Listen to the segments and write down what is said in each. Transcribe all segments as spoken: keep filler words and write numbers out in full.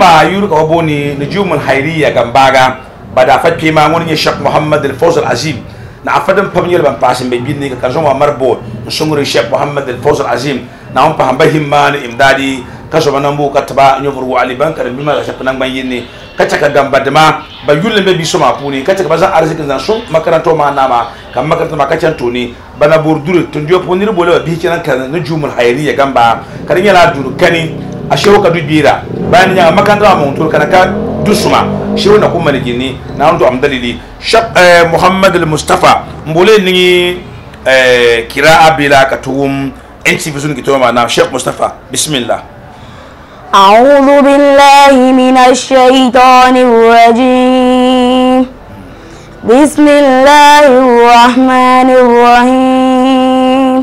ma yuru ka boni nujum al hayriya gambaga bada fat pima ngoni Sheikh Muhammad al Fawz al Azim na afadan pamnyel ban pasin be binni ka kanso ma marbo sunguri Sheikh Muhammad al Fawz al Azim na on pa hamba himman imdadi kaso manambu kataba nyofuru ali bankar bima la Sheikh nang ban yinni kacha ka gamba dama ba yulle be biso ma puni kacha ka bazan arzikin zan so makaranto ma nama kam makaranta ma kacha toni bana burdure tun dio ponir bolo bi kenan kan nujum al hayriya gamba kan yala duru kani a shehu ka dubira bayan ya makanda mun tur kana ka dusuma shehu na kuma ligini na ndo am dalili shaq Muhammad al Mustafa mbole ni kiraa bila katum enci bisun kitoma na Sheikh Mustafa bismillah a'udhu billahi minash shaitanir rajim bismillahir rahmanir rahim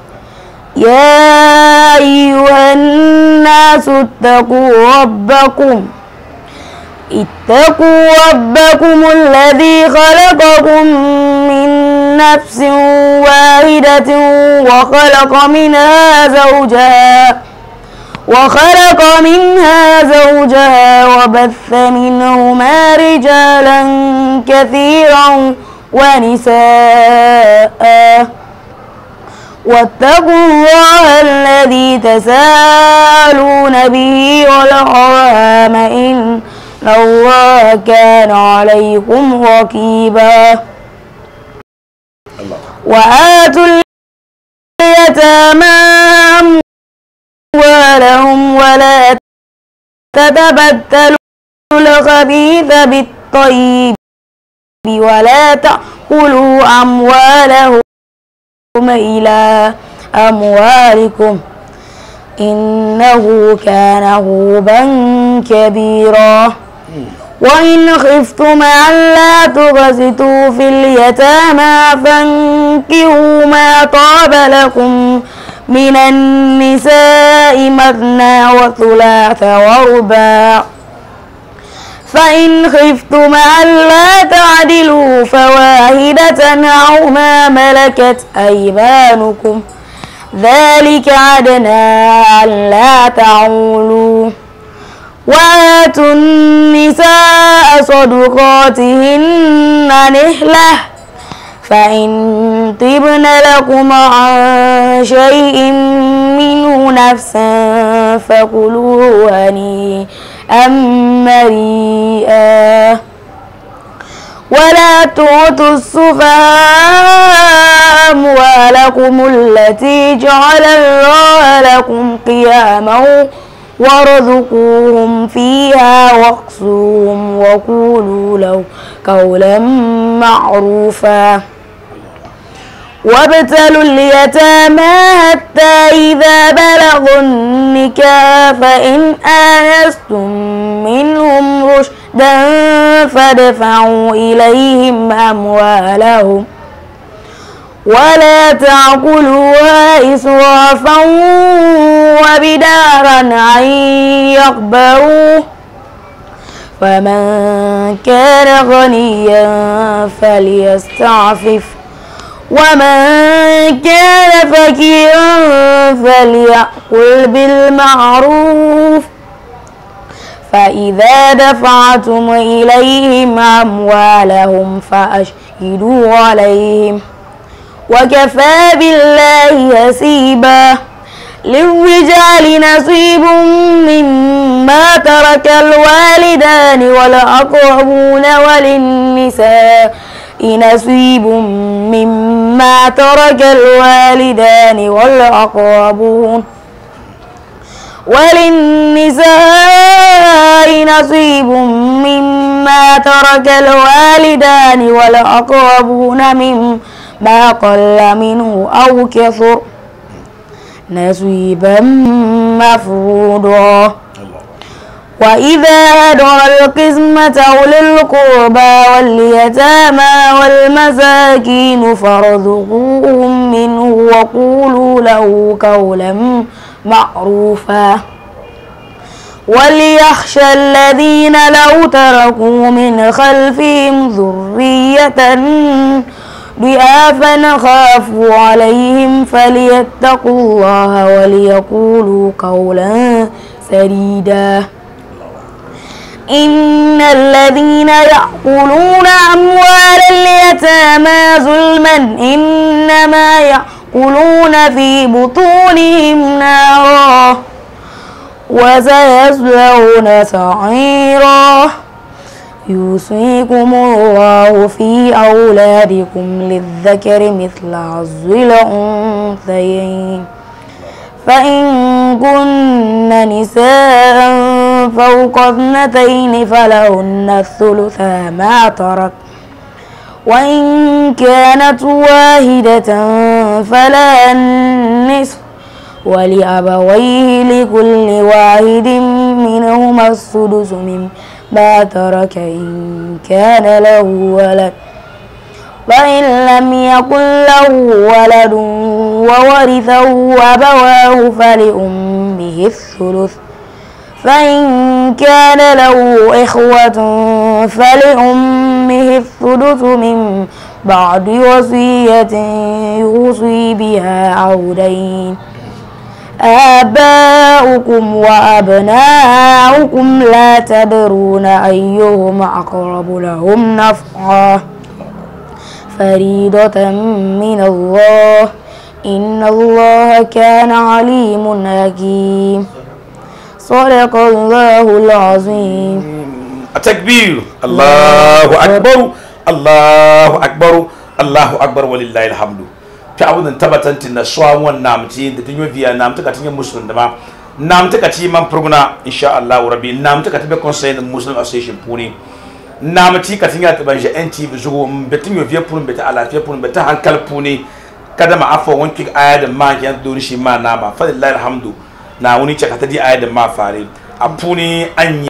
يا أيها الناس اتقوا ربكم اتقوا ربكم الذي خلقكم من نفس واحدة وخلق منها زوجها وخلق منها زوجها وبث منهما رجالا كثيرا ونساء واتقوا الله الذي تساءلون به والأرحام إن الله كان عليكم رقيبا وآتوا اليتامى أموالهم ولا تتبدلوا الخبيث بالطيب ولا تأكلوا أموالهم إلى أموالكم إنه كان هوبا كبيرا وإن خفتم ألا تقسطوا في اليتامى فانكحوا ما طاب لكم من النساء مثنى وثلاث ورباع فإن خفتم ألا تعدلوا فواحدة أو ما ملكت أيمانكم ذلك عدنا ألا تعولوا وآتوا النساء صدقاتهن نحلة فإن طبن لكم عن شيء منه نفسا فكلوه هنيئا مريئا ولا تعطوا السفهاء أموالكم التي جعل الله لكم قياما وارزقوهم فيها واقسوهم وقولوا له قولا معروفا وابتلوا اليتامى حتى إذا بلغوا النكاح فإن آنستم منهم رشدا فادفعوا إليهم أموالهم ولا تأكلوها إسرافا وبدارا أن يكبروا فمن كان غنيا فليستعفف ومن كان فقيرا فليأكل بالمعروف فإذا دفعتم إليهم أموالهم فأشهدوا عليهم وكفى بالله حسيبا للرجال نصيب مما ترك الوالدان والأقربون وللنساء نصيب مما ترك الوالدان والأقربون وللنساء نصيب مما ترك الوالدان والأقربون مما قل منه أو كثر نصيبا مفروضا وإذا حضر القسمة أولي القربى واليتامى والمساكين فارزقوهم منه وقولوا له قولا معروفا وليخشى الذين لو تركوا من خلفهم ذرية ضعافا خافوا عليهم فليتقوا الله وليقولوا قولا سديدا إن الذين يأكلون أموال اليتامى ظلما إنما يأكلون في بطونهم نارا وسيصلون سعيرا يوصيكم الله في أولادكم للذكر مثل حظ الأنثيين فإن كن نساء فوق اثنتين فلهن الثلثا ما ترك وإن كانت واحدة فلها النصف ولأبويه لكل واحد منهما السدس مما ترك إن كان له ولد فإن لم يكن له ولد وورثه أبواه فلأمه الثلث فإن كان له إخوة فلأمه الثلث من بعد وصية يوصي بها أو دين آباؤكم وأبناؤكم لا تدرون أيهم أقرب لهم نفعا فريضة من الله إن الله كان عليم حكيم صدق الله العظيم. التكبير الله أكبر الله أكبر الله أكبر ولله الحمد. تعودن تبتن تنسوا ونامتين تنيو فيا نامت كتير مسلم دما نامت كتير من برغنا إن شاء الله وربي نامت كتير بكونسين المسلم أسوسيشن بوني نامتي كتير تبانجة أنتي بزوج بتنيو فيا بون بتعلا فيا بون بتهانكال بوني كذا ما أفو وانك آية ما كان دوريشي ما ناما فلله الحمد na wani cakata di ayat da ma fare a puni an